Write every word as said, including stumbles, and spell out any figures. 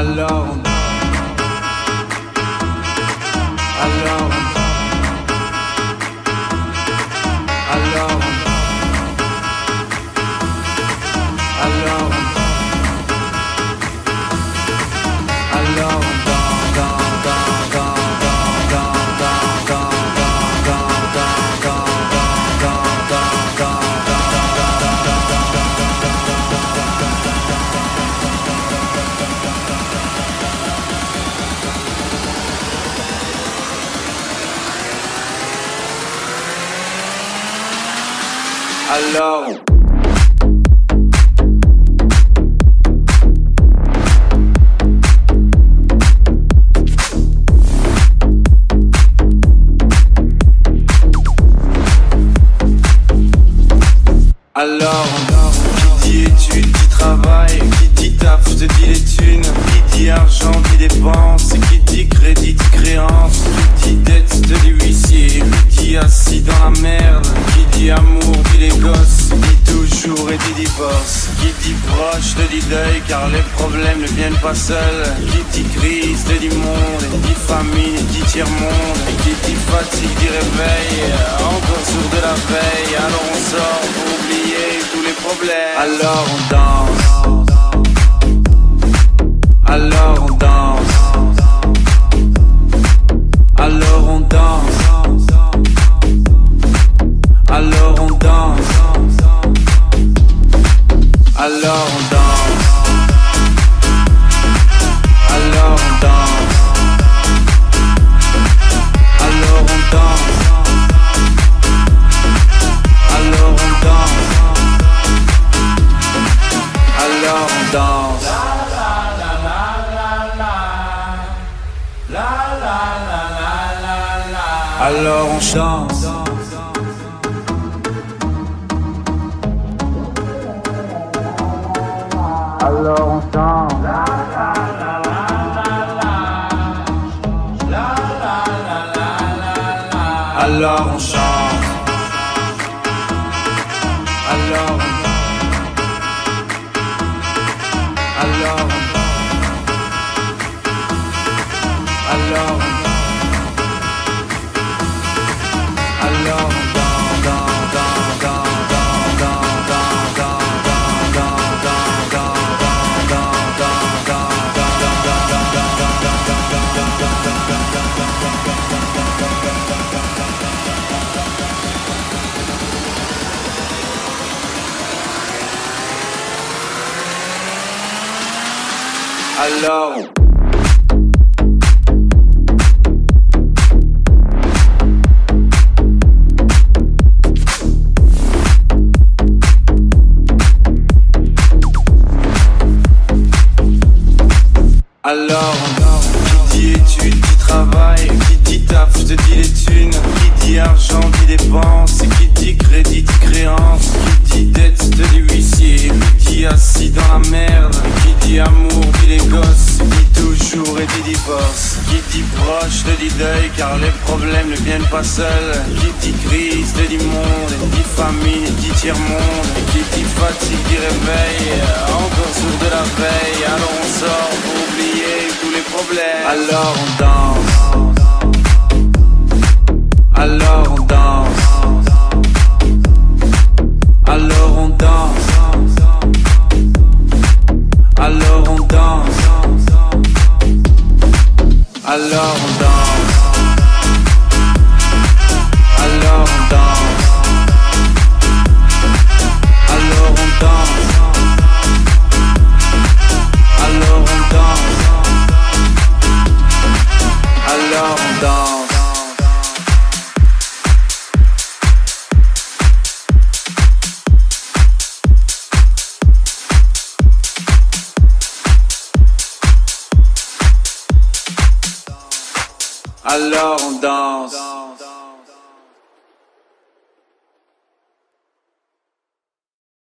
Alors on Alors on Alors on Alors on Alors on Alors Alors qui dit études, dit travail, qui dit taf, je te dis les thunes, qui dit argent, dit dépenses, qui dit crédit, dit créance, qui dit dette, je te dis huissier, qui dit assis dans la merde, qui dit amour, dit les gosses, dit toujours et dit divorce, qui dit proche, te dit deuil, car les problèmes ne viennent pas seuls, qui dit crise, te dit monde, et dit famille, dit tiers-monde, et qui dit fatigue, dit réveil, encore sourd de la veille, alors on sort pour oublier tous les problèmes. Alors on danse, alors on danse, alors on danse, alors on danse, alors on danse, alors on danse, alors on danse, alors on danse, alors on danse. Alors on chante. Alors on chante. Alors on chante. Alors on Alors Alors Alors Alors Alors, qui dit études, dit travail, qui dit taf, je te dis les thunes, qui dit argent, dit dépenses, qui dit crédit, dit créance, qui dit dette, je te dis huissier, qui dit assis dans la merde, qui dit amour, dit les gosses, dit toujours et dit divorce, qui dit proche, te dit deuil, car les problèmes ne viennent pas seuls, qui dit crise, te dit monde, dit famille, dit tiers-monde, qui dit fatigue, dit réveil, encore sourd de la veille, alors on sort pour oublier tous les problèmes. Alors on danse, alors on danse, alors on danse, alors on danse, alors on danse, alors on danse, alors on danse, alors on danse, alors on danse. Alors on danse.